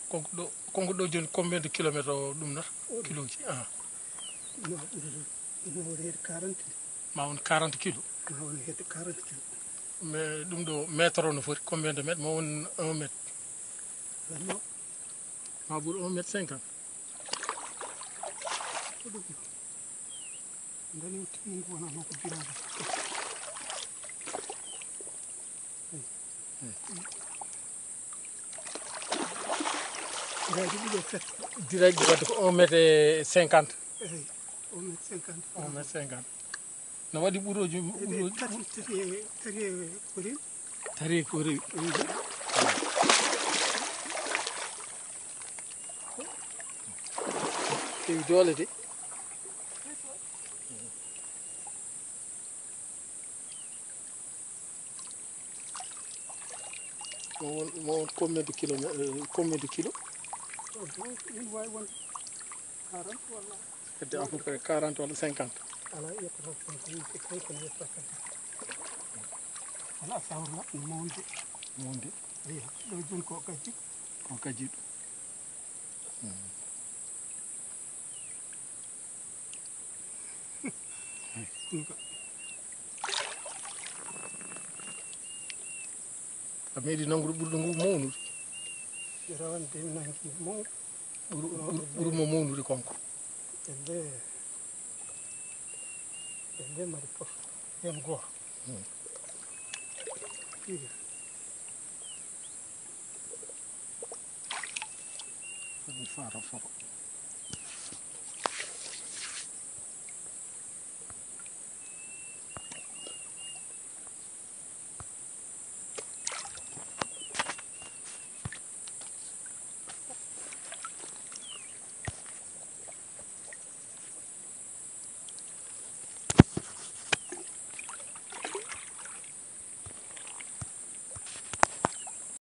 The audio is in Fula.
konko ɗo joni combien de kilomètre o ɗum nata kiloji ina woni hedde 40 ma won 40 kilo ma woni hedde 40 kilo mais ɗum ɗo métre o no foti combien de mètre ma won 1 mètre ma ɓuuri 1 mètre 50 ɗum dani timmugo wona noon ko biraade biraade ɗiɗo fet direct wadde ko 1 mètre et 50 eyi 1 mètre 50 1 mètre 50 no waɗi ɓuuroji tati e ko rewi tari ko rewi hewi doole de mo won combien de kilomètre combien de kilo ina wawi wonde 40 walla hedde à peu près 40 walla 50 ala yettata 50 kono yettata kadi ala sawrla no mawde eyi ɗo joni ko gajji ɗum a meeɗi nanngude ɓurɗo ngu mawnude rawande mi nangi mawɗo ɓurmo mawnude konko elle mari fof hen goto fata foto